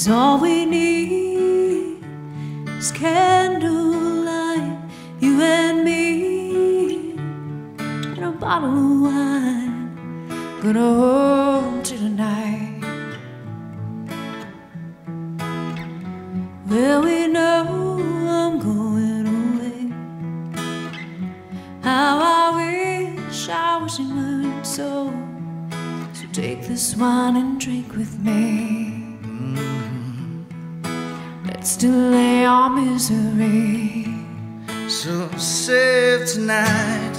'cause all we need is candlelight, you and me, and a bottle of wine. Gonna hold you tonight. Well, we know I'm going away. How I wish I wasn't learned so. So take this wine and drink with me. Let's delay our misery. So save tonight.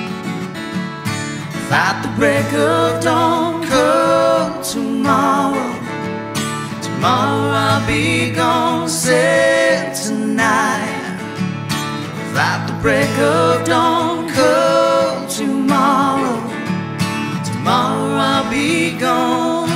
Fight the break of dawn, come tomorrow. Tomorrow I'll be gone, save tonight. Fight the break of dawn, come tomorrow. Tomorrow I'll be gone.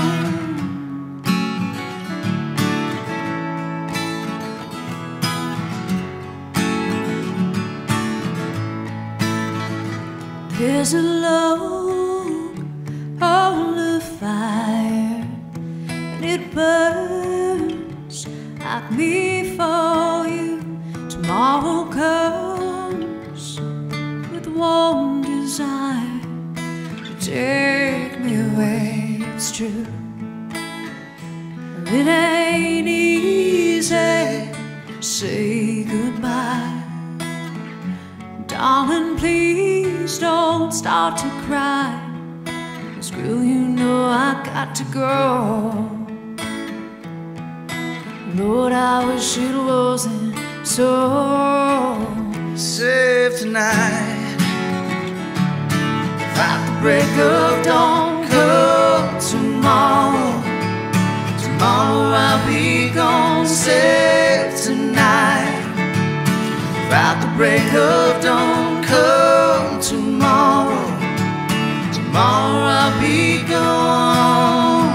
There's a log on the fire, and it burns like me for you. Tomorrow comes with warm desire to take me away. It's true, it ain't easy to say goodbye. Darling, please don't start to cry. 'Cause girl, you know I got to go. Lord, I wish it wasn't so. Save tonight. Fight the break of dawn, come tomorrow. Tomorrow I'll be gone, save tonight. Fight the break of dawn, come tomorrow. Tomorrow I'll be gone.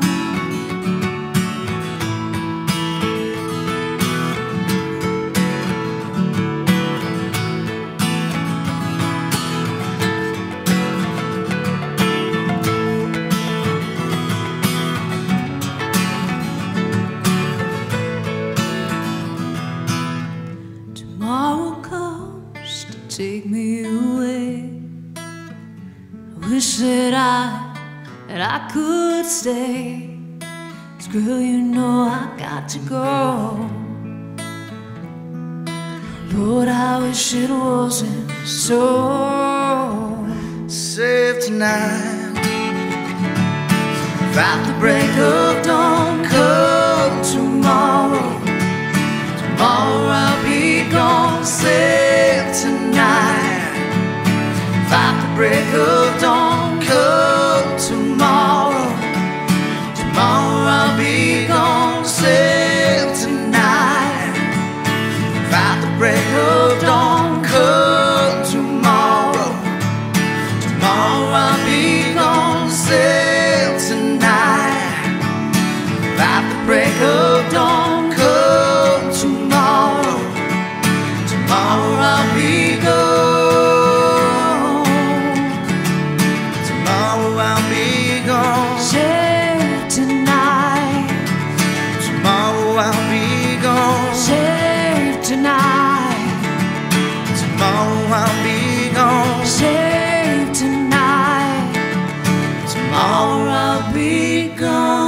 Tomorrow comes to take me away. I wish that I could stay. 'Cause girl, you know I got to go. Lord, I wish it wasn't so. Save tonight. Fight the break of dawn, come tomorrow. Tomorrow I'll be gone, save tonight. Fight the break of dawn, come tomorrow. Tomorrow I'll be gone, save tonight. Fight the break of dawn, come tomorrow. Tomorrow I'll be gone, save tonight. Fight the break of dawn, come tomorrow. Tomorrow I'll be gone. Tomorrow I'll be gone. Save tonight. Tomorrow I'll be gone. Save tonight. Tomorrow I'll be gone. Save tonight. Tomorrow I'll be gone.